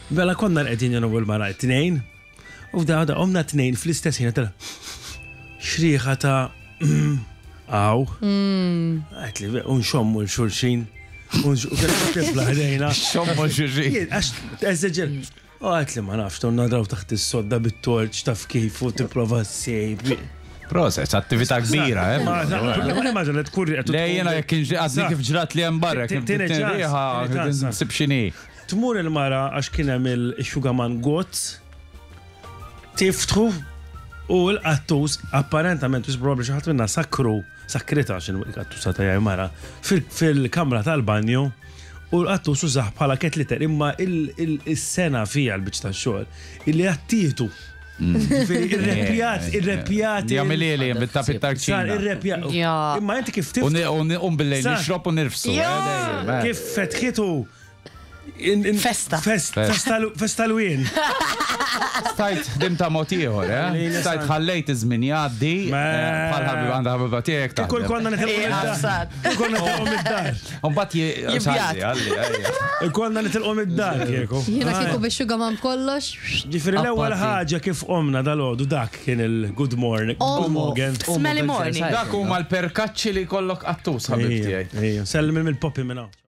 Bella konna qegħdin jenu bil-mara t-tnejn u f'da omna t-tnejn fl-istess ħin ta' xrieħa ta' għaw. Għetli, unxommu l-xulxin. U kena ħdejna. Xommu l-xulxin. Għax, eżeġel. U għetli ma nafx, ton nadraw taħt is-sodda bit-torċ taf kif u tipprova s-sejb. Process, attività kbira, Ma immagina tkurri qed lejjena jekk għadni kif ġrat li hemm barra, kif tinriħa, nsib x'inhi. Tmur il-mara għax kien hemm il-Sugarman Goats tiftħu u l-qattus apparentament biex probabbli xi ħadd minnha sakrita x'inhu l-qattusa ta' mara fil-kamra tal-banju u l-qattus użaħ bħala ketliter imma il-sena fija l-biċċ tax-xogħol illi għattietu. Il-repjat. Jagħmel li bit-tapit tal-ċina. Imma inti kif tiftu. U bil-lejl nixrob u nirfsu. Kif fetħitu. Festa l-wien. Stajt ħdimta motiħor, Stajt ħallejt iż-żmien jgħaddi bħal ħabib għandha ħabiba tiegħek ta'. Kull konna nitilqhom id-dar. Mbagħad jibjat. Konna nitilqhom id-dar kieku. Jiena kieku bix-Sugarman kollox. Ġifieri l-ewwel ħaġa kif qomna dal-għodu dak kien il-good morning. Smelly morning. Dak huma l-perkaċċi li jkollok qattus ħabib tiegħi. Sellim mill-poppi minn hawn.